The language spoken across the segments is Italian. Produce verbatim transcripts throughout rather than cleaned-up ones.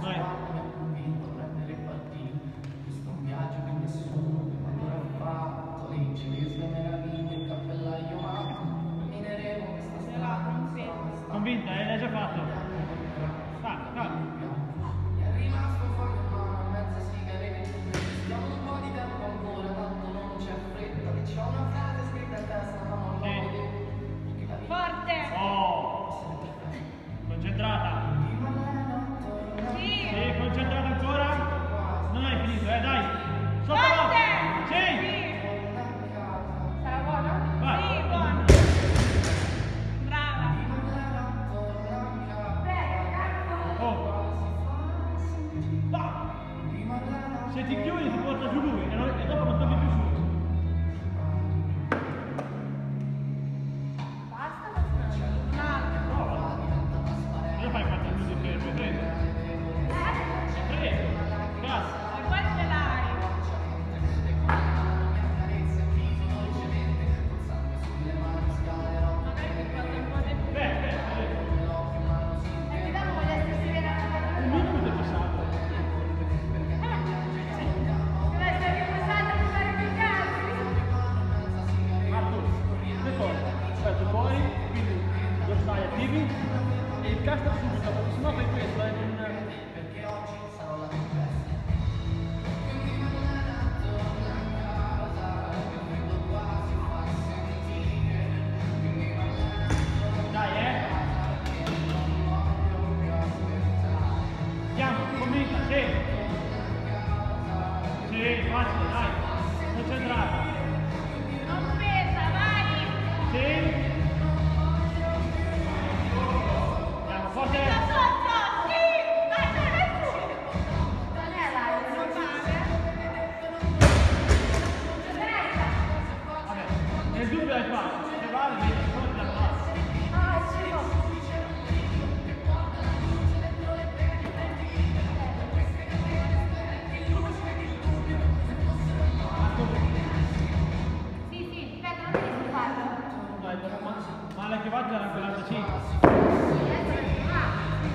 Convinta, eh? L'hai già fatto. Va, va. È rimasto fuori in mano a mezza sigaretta. Stiamo un po' di tempo ancora, tanto non c'è fretta. Che c'ho una frase scritta a testa, ma non l'ho detto. Forte! Oh! Concentrata. Sì! Sì, concentrata ancora. Non hai finito, eh, dai. Sotto. Forte! Sì! Sì! Sarà buona? Vai. Sì, buona! Brava! Oh! Va! Se ti chiudi ti porta giù lui e, non, e dopo non torni più su. Basta, un altro! Cosa fai quattro minuti per per prendere? Eh? Preso! Cazzo! E poi ce l'hai! Magari ti porta un po' di più. Beh, beh, beh. E ti danno quelle stesse vedere. Un minuto è passato. Deve essere riposato per fare più casi. Marco, due cose. Aspetta, fuori, quindi dorsali attivi e il castro subito, perché sennò fai questo, è un... Dai, eh! Andiamo, comincia, sì! Sì, facile, dai! Concentrata! Non pesa, vai! Sì! Andiamo, forte! Da sotto! Sì! Vai, vai, vai su! Non è la normale. Destra! Vabbè, nel dubbio hai fatto, se vale, mi rispondi la parte. Ah, sì! Sì, sì, aspetta, non devi farlo. Dai, ma, male che vada era quarantacinque. Sì, adesso va.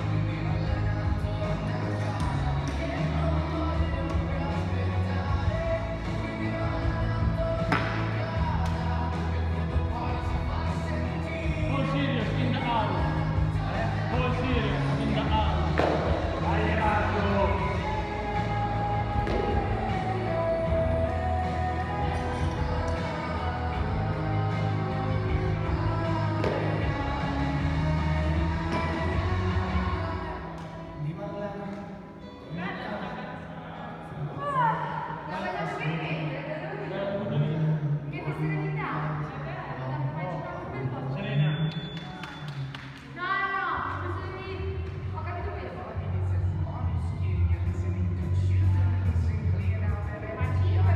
Full serious in the house. Full serious in the house. Vai, Marco! La vogliamo ripetere? Che ti serenità? Serena. No, no, no, bisogna di... Ho capito questo. Ma cinque,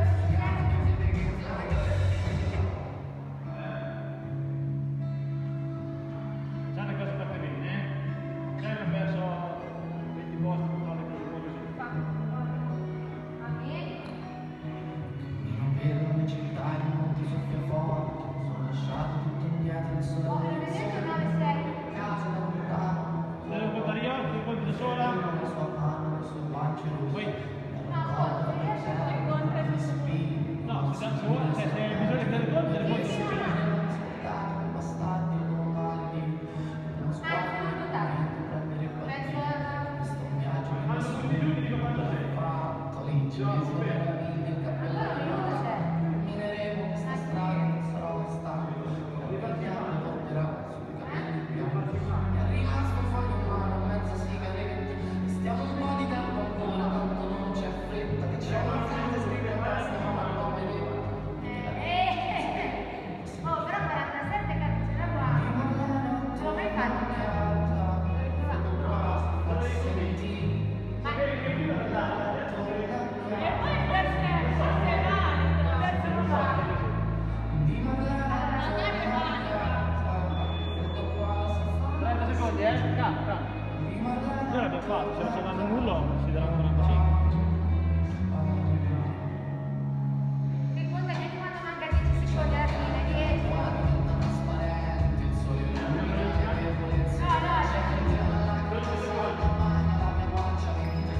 Già le cose fatte bene, eh? Già hanno perso venti posti per fare le cose buone così. a me? Non vedo le città, i monti soffia forte. Sono lasciato tutto indietro in solo Ho vedete nove sei. casa da lontano. Se devo contare io, ti conti da sola. La sua mano, le sue guance rosse. Poi, No, conto, riesci a fare conto e mi no, se, se, vuoi, se, se bisogna che te le conti, te le conti tutte. Bastardi, non mali. Non Ah, è venuto tardi. prendere Penso a... questo viaggio che Ma non sono più di quando sei. fatto lì, ci sono meraviglie, il Allora, cappello. minuto c'è. Cammineremo questa strada, non sarò mai stato. Parliamo, porterà sui capelli bianchi. È rimasto fuori in mano mezza sigaretta. Stiamo un po' di tempo ancora, tanto non c'è fretta. Che c'è una frase scritta a testa, ma non l'ho veduta. Eh, eh, oh, però quarantasette cazzo ce la guarda. Non l'ho mai fatto. Ma... E poi forse, forse è valido, forse non vale. Allora, magari è valido. trenta secondi, eh? Calma, calma. Noi l'abbiamo fatto, se non ci danno nulla, si daranno quarantacinque. Che conta che quando manca dieci secondi alla fine, dieci. No, no, c'è...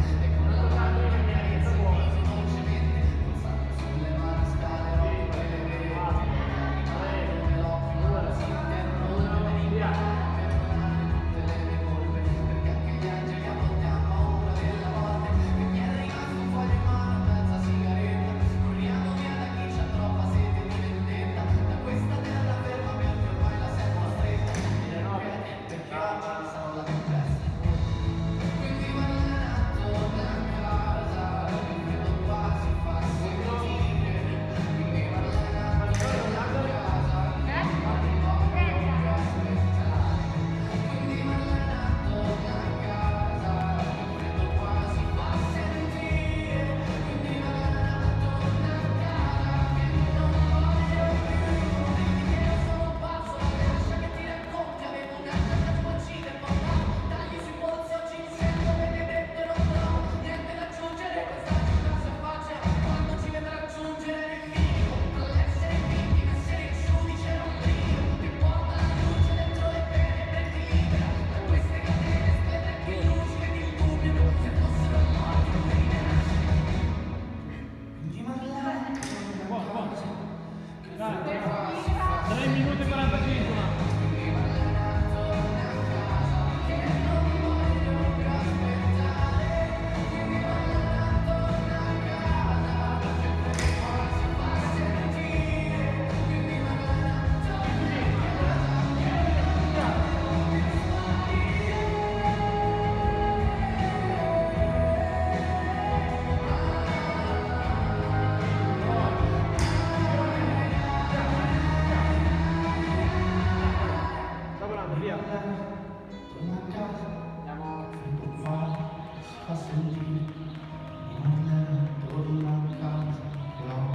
a sentire di Madeleine torna a casa, no.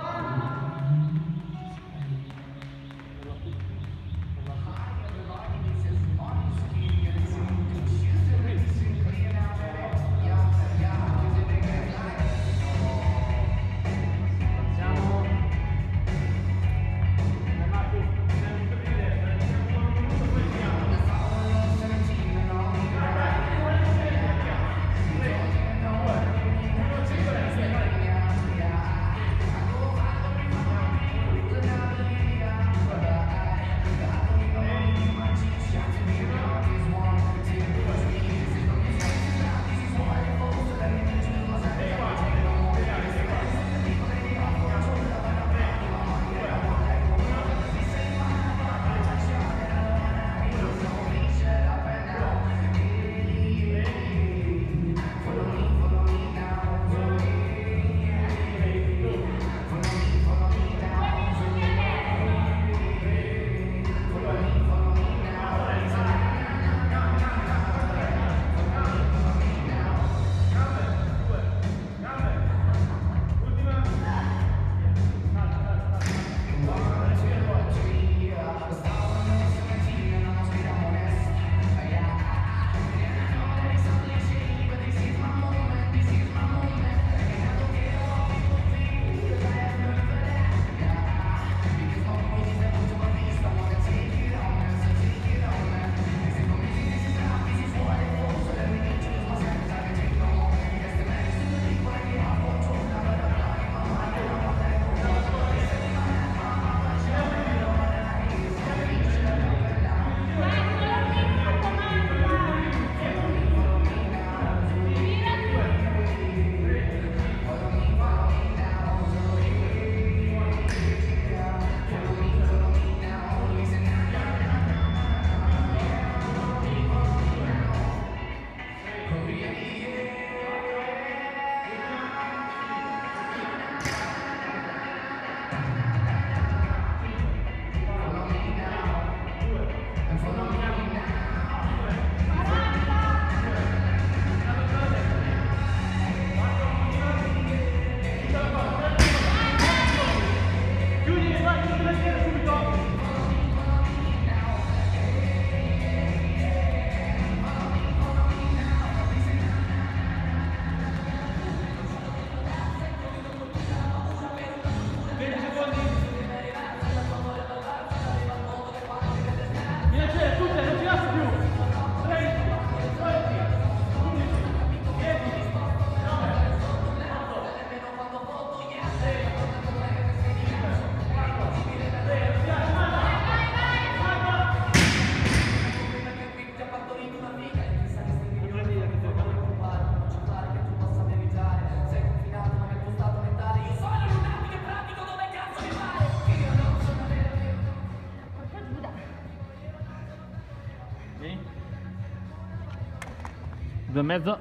Due e mezzo.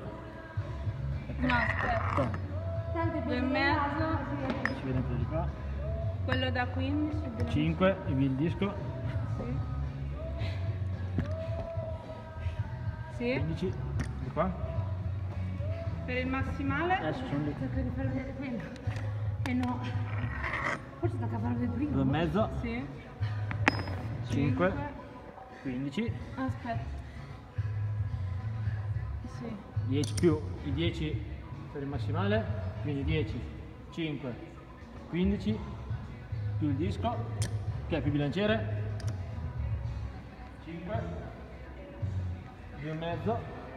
No, aspetta. Due e mezzo. Ci vede di qua. Quello da quindici. cinque, il disco. Sì. Sì. quindici, di qua. Per il massimale. Adesso sono lì. Cerco di farlo vedere prima. E no. Forse tocca farlo vedere prima. Due e mezzo. Sì. cinque, quindici. Aspetta. Sì. dieci più i dieci per il massimale, quindi dieci, cinque, quindici più il disco che è più bilanciere, cinque, due e mezzo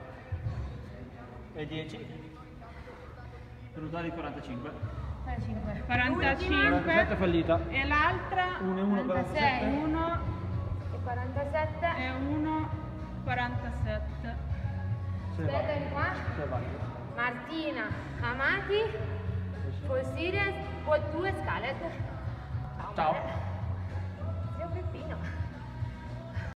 e dieci per un totale di quarantacinque. quarantacinque. quarantacinque. quarantasette fallita. E l'altra? uno e uno, quarantasette. uno E quarantasette. e uno quarantasette. Aspetta di qua. Se è valido. Martina Amati. Fosile. Due Scarlett. Ciao. Zio Peppino.